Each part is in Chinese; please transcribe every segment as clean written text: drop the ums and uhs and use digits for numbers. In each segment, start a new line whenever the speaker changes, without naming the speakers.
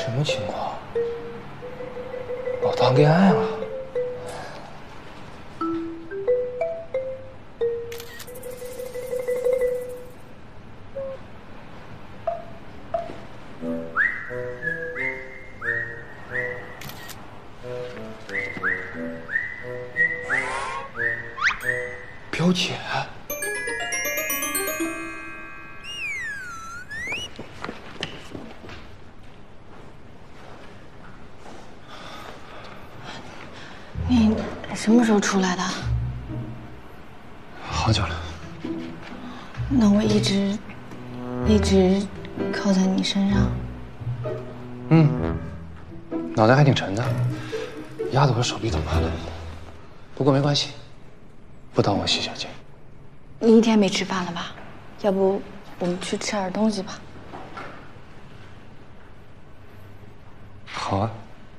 什么情况？老唐恋爱了？表姐。
你什么时候出来的？
好久了。
那我一直靠在你身上。
嗯，脑袋还挺沉的，压得我手臂都麻了。不过没关系，不当我西小姐。
你一天没吃饭了吧？要不我们去吃点东西吧？
好啊。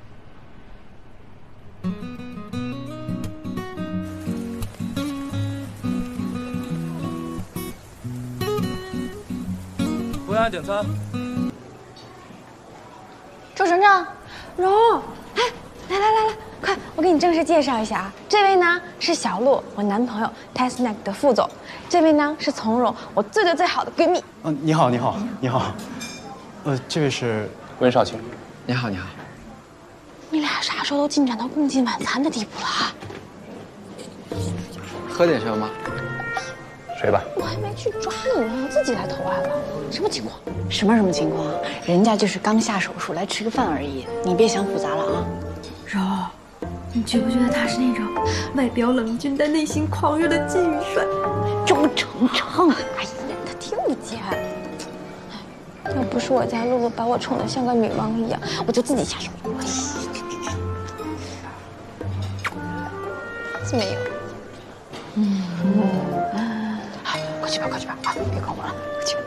服务员点餐。
周程程，柔，哎，来，快，我给你正式介绍一下啊，这位呢是小鹿，我男朋友 Tesnack 的副总，这位呢是从容，我最好的闺蜜。
你好。这位是
温少卿。
你好。
你俩啥时候都进展到共进晚餐的地步了啊？
喝点什么吗？
睡吧。
我还没去抓你呢，自己来投案了，什么情况？什么情况？人家就是刚下手术来吃个饭而已，你别想复杂了啊。
柔，你觉不觉得他是那种外表冷峻但内心狂热的金宇帅？
周程程，哎呀，他听不见。要不是我家露露把我宠得像个女王一样，我就自己下手。怎么样？快去吧啊！别管我了，快去。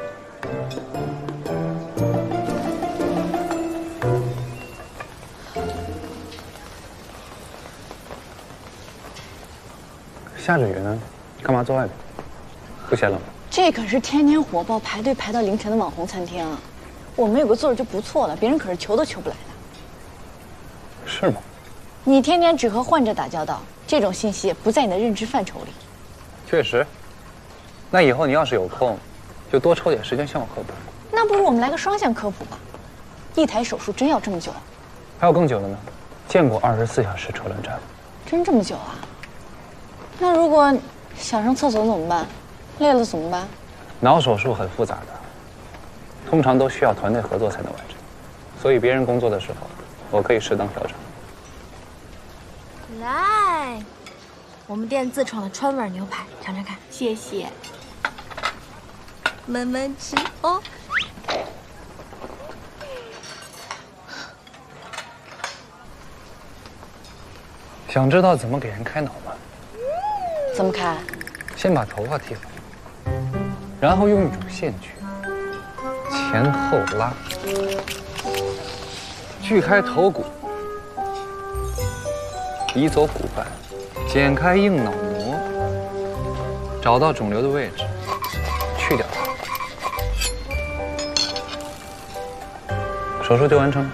下着雨呢，干嘛坐外面？不嫌冷？
这可是天天火爆、排队排到凌晨的网红餐厅啊！我们有个座就不错了，别人可是求都求不来的。
是吗？
你天天只和患者打交道，这种信息不在你的认知范畴里。
确实。那以后你要是有空，就多抽点时间向我科普。
那不如我们来个双向科普吧？一台手术真要这么久？
还有更久的呢，见过24小时车轮战吗？
真这么久啊？那如果想上厕所怎么办？累了怎么办？
脑手术很复杂的，通常都需要团队合作才能完成，所以别人工作的时候，我可以适当调整。
来，我们店自创的川味牛排，尝尝看。谢谢。慢慢吃哦。
想知道怎么给人开脑吗？
怎么开？
先把头发剃了，然后用一种线锯，前后拉，锯开头骨，移走骨瓣，剪开硬脑膜，找到肿瘤的位置，去掉它，手术就完成了。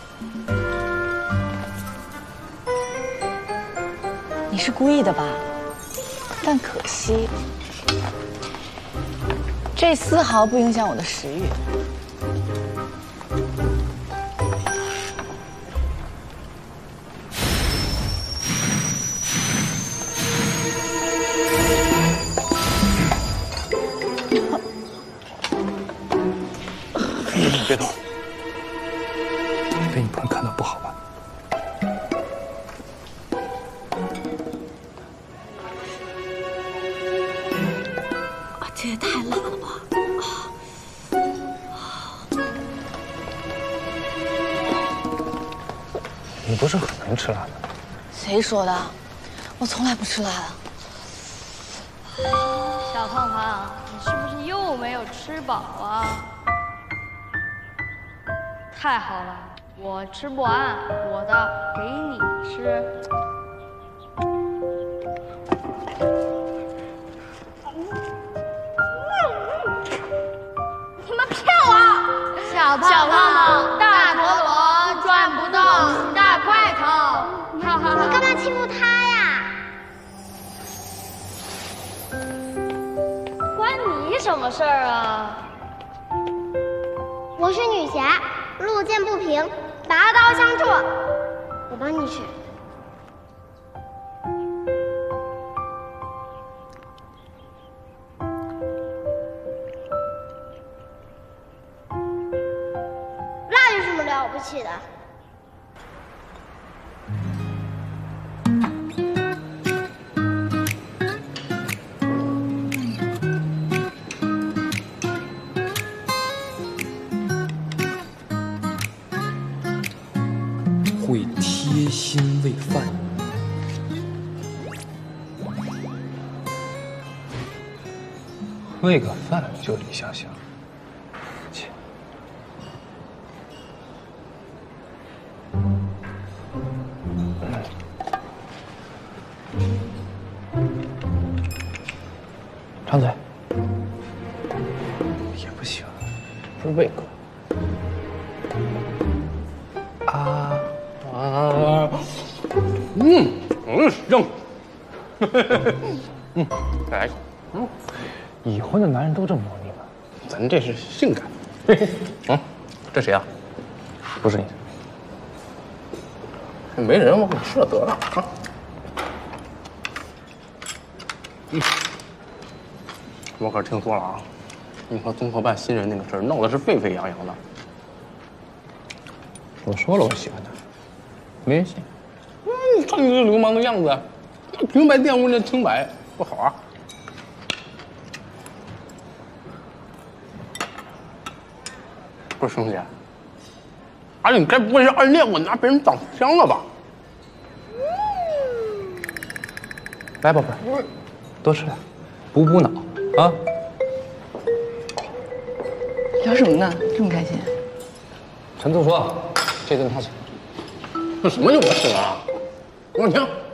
你是故意的吧？但可惜，这丝毫不影响我的食欲。
别动，被你朋友看到不好吧？
这也太辣了吧！
你不是很能吃辣的？
谁说的？我从来不吃辣的。
小胖胖，你是不是又没有吃饱啊？太好了，我吃不完，我的给你吃。你们骗我！小胖胖，大陀螺。 事儿啊？
我是女侠，路见不平，拔刀相助。我帮你去。那有什么了不起的？
会贴心喂饭。
喂个饭就李香香，切。张嘴。也不行，不是胃口。啊。扔。再来一口。已婚的男人都这么模拟吗？咱这是性感。这谁啊？不是你的。没人，我给你吃了得了啊。我可是听说了啊，你和综合办新人那个事儿闹得是沸沸扬扬的。我说了我喜欢他，没人信。你看你这流氓的样子，明白玷污人家清白，不好啊。不是兄弟，而且你该不会是暗恋我拿别人当枪了吧？来，宝贝儿，多吃点，补补脑啊。
聊什么呢？这么开心？
陈总说，这顿他请。
这什么就不是啊？我说停。